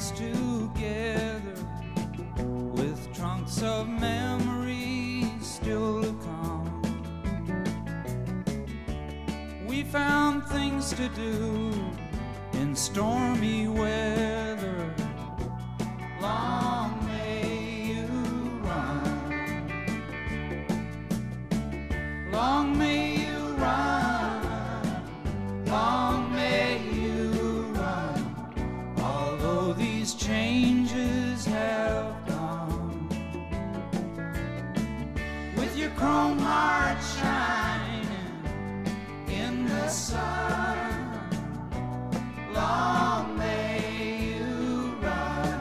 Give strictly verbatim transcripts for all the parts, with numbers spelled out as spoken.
nights together with trunks of memories still to come. We found things to do in stormy weather. Long may you run. Long may you run. Long may you run. Although these changes have come, with your chrome heart shining in the sun. Long may you run.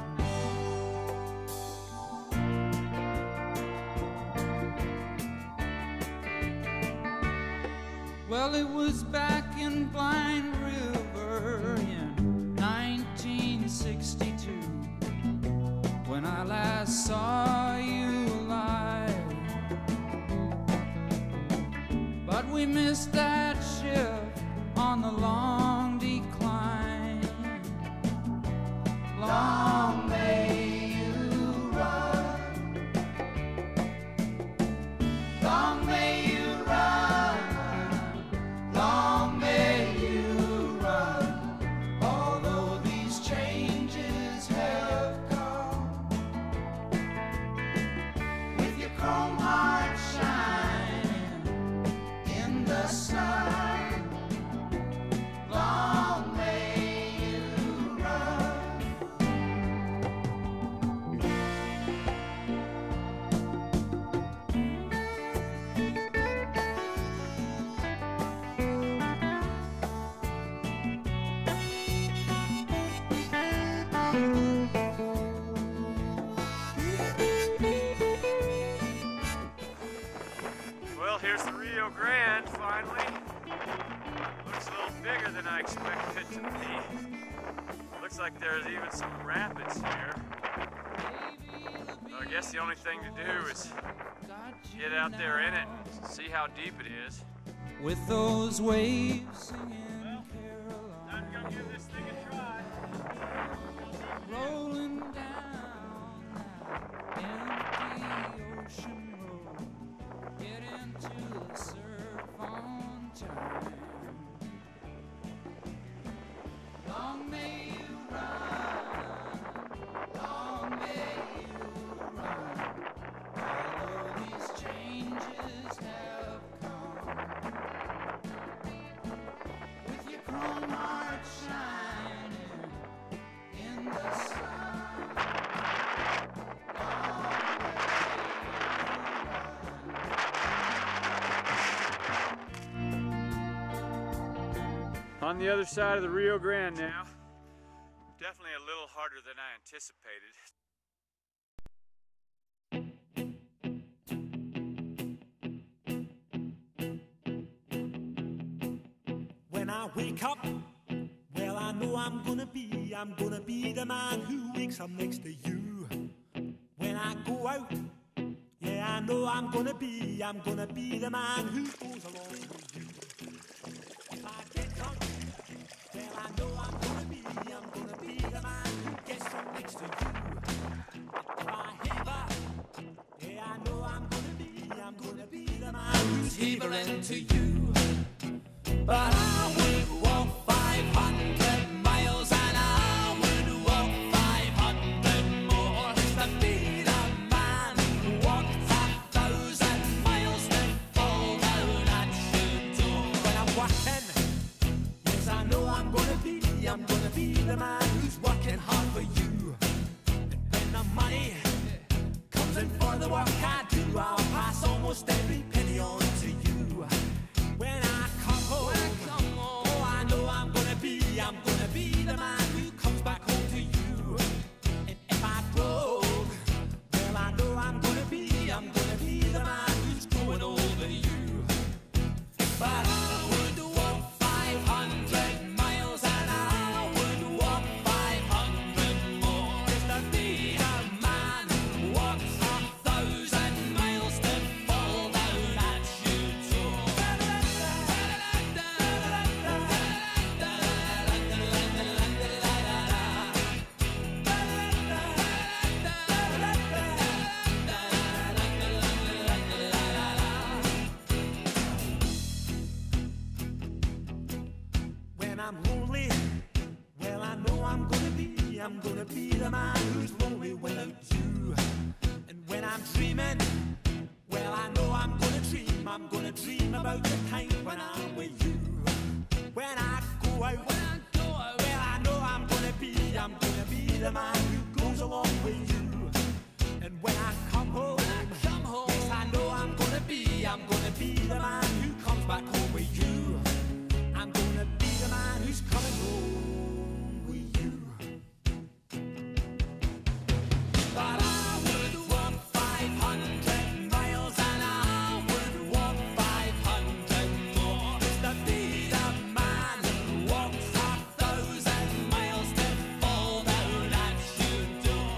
Well, it was back in Blind River in nineteen sixty-two when I last saw you alive. But we missed that shift on the long decline. Long may you run. Long may you run. Long may you run. Although these changes have come, with your chrome heart shining in the sun. Long may you run. Well, here's the Rio Grande, finally. Looks a little bigger than I expected it to be. Looks like there's even some rapids here. So I guess the only thing to do is get out there in it and see how deep it is. With those waves singing Well, time to go give this thing a try. rolling down that empty ocean road, get into the surf on time. Long may you run, long may you run, although these changes have come, with your chrome heart shining in the sun. On the other side of the Rio Grande now. Definitely a little harder than I anticipated. When I wake up, well, I know I'm gonna be, I'm gonna be the man who wakes up next to you. When I go out, yeah, I know I'm gonna be, I'm gonna be the man who goes along with you. If I get drunk, well, I know I'm gonna be, I'm gonna be the man who gets up next to you. If I heaver, yeah, I know I'm gonna be, I'm gonna be the man who's heavering to you. But I would walk five hundred miles and I would walk five hundred more just to be the man who walked a thousand miles to fall down at your door. When I'm working, yes, I know I'm gonna be, I'm gonna be the man who's working hard for you. And when the money comes in for the work I do, I'll pass almost every penny on to you. When I come home, oh, I know I'm gonna be, I'm gonna be the man who comes back home to you. And if I broke, well, I know I'm gonna be, I'm gonna be the man who's growing over you. But I would walk five hundred miles and I would walk five hundred more just to be the man who walks a thousand miles to fall down be, I'm gonna be the man who's lonely without you. And when I'm dreaming, well, I know I'm gonna dream. I'm gonna dream about the time when I'm with you. When I go out, when I go out, well, I know I'm gonna be, I'm gonna be the man who goes along with you. And when I come home, when I come home, yes, I know I'm gonna be, I'm gonna be the man who comes back home with you. I'm gonna be the man who's coming home with you. But I would walk five hundred miles and I would walk five hundred more just to be the man who walks a thousand miles to fall down at your door.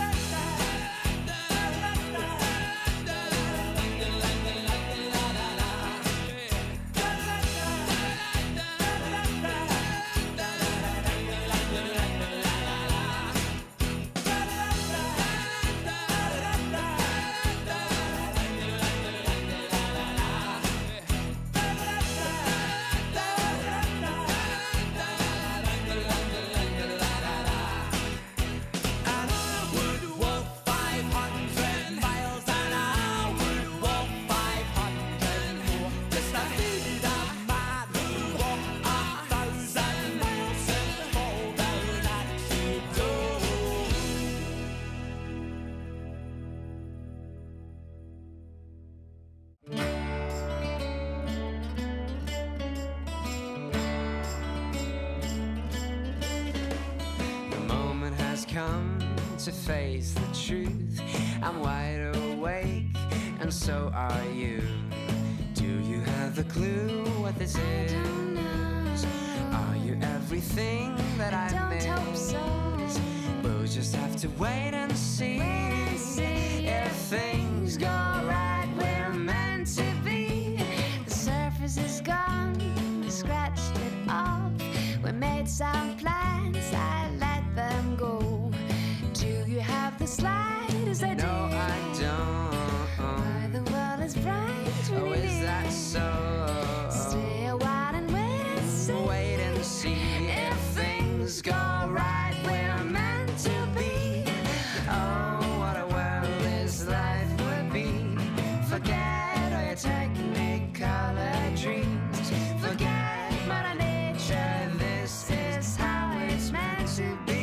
Come to face the truth. I'm wide awake, and so are you. Do you have a clue what this is? Are you everything that I Don't miss? hope so. We'll just have to wait and see. Wait and see. If things go right, we're meant to be. The surface is gone, we scratched it off. We made some plans, I let them go. Do you have the slightest idea? No, I don't. Why the world is bright when Oh, it is that so? Stay a while and wait and see. Wait and see. If things go right, we're meant to be. Oh, what a world this life would be. Forget all your technicolor dreams. Forget Mother Nature, this is how it's meant to be.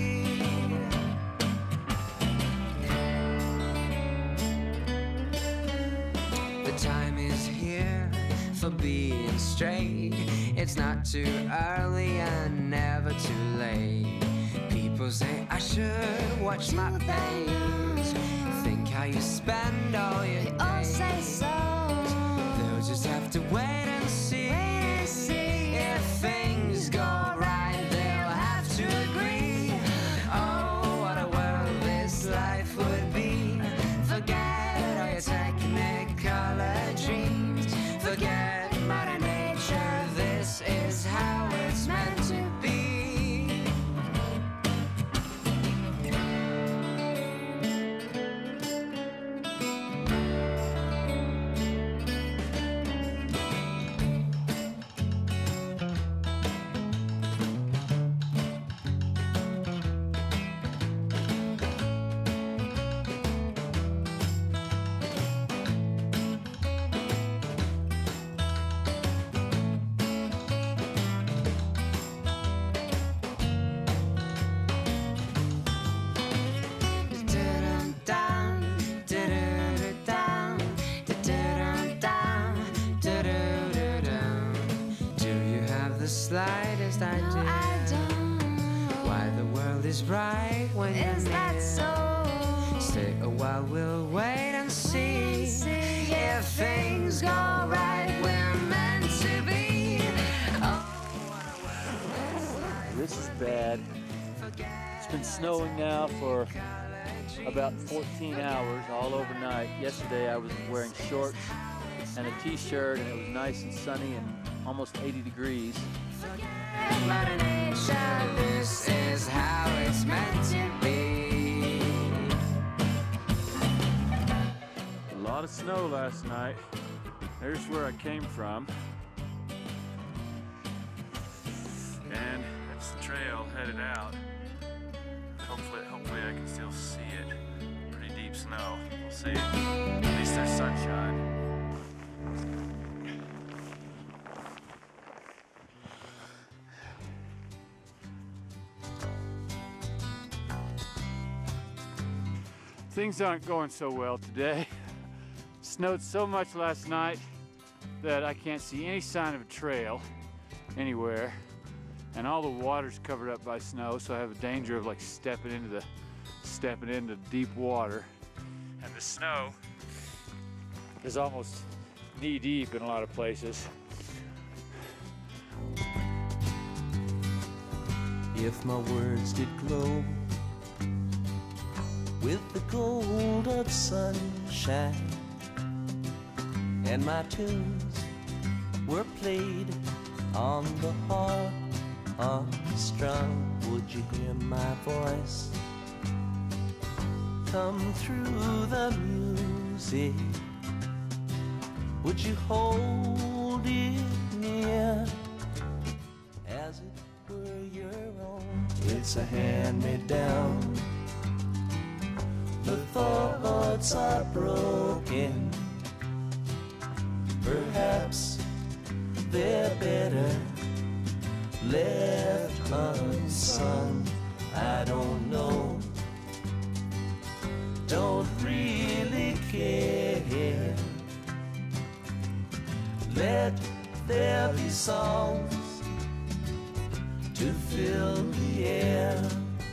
The time is here for being straight. It's not too early and never too late. People say I should watch my pace. Think how you spend all your They all days. say so. They'll just have to wait and see. Wait and see. If things go right, they'll have to agree. Oh, what a world this life would be. Forget all your technicolor dreams. Forget Mother Nature, this is how it's meant to be. Slightest No, idea I don't. why the world is bright when you're Is that near. so? Stay a while, we'll wait and see. See If things go right, we're meant to be. Oh, what a world this life This is bad. It's been snowing now for about fourteen hours, all overnight. Yesterday I was wearing shorts and a t-shirt, and it was nice and sunny and almost eighty degrees. Mother Nature, this is how it's meant to be. A lot of snow last night. There's where I came from. And that's the trail headed out. you'll see it. Pretty deep snow. We'll see. At least there's sunshine. Things aren't going so well today. Snowed so much last night that I can't see any sign of a trail anywhere, and all the water's covered up by snow, so I have a danger of like stepping into the stepping into deep water. And the snow is almost knee deep in a lot of places. If my words did glow with the gold of sunshine, and my tunes were played on the harp unstrung, would you hear my voice come through the music? Would you hold it near as it were your own? It's a hand-me-down. The thoughts are broken. Perhaps they're better left unsung. I don't know. Don't really care. Let there be songs to fill the air.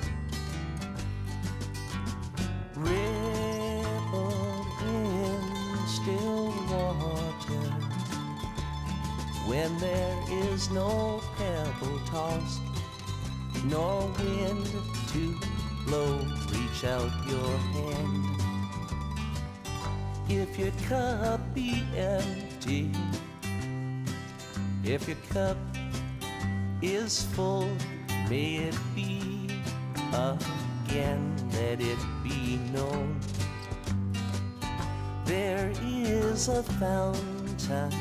Ripple in still water when there is no pebble tossed, nor wind to blow. Reach out your hand. If your cup be empty, if your cup is full, may it be again, let it be known. There is a fountain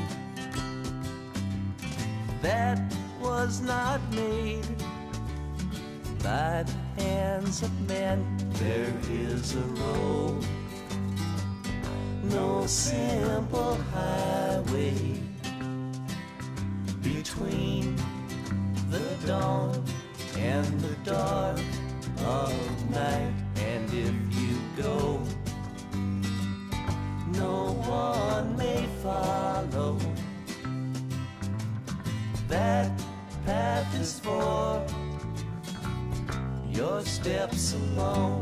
that was not made by the hands of men. There is a road, no simple highway between the dawn and the dark of night. And if you go, no one may follow. That path is for your steps alone.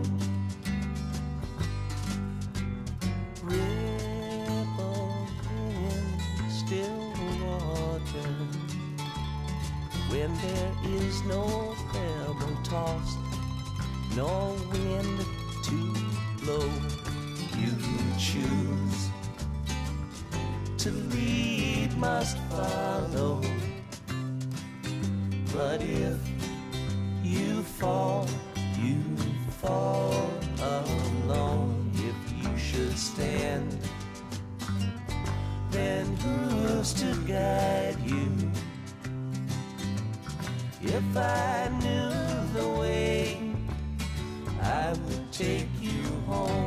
Ripple in still water when there is no pebble tossed, no wind to blow. You choose to lead, must follow. But if you fall, you fall alone. If you should stand, then who's to guide you? If I knew the way, I would take you home.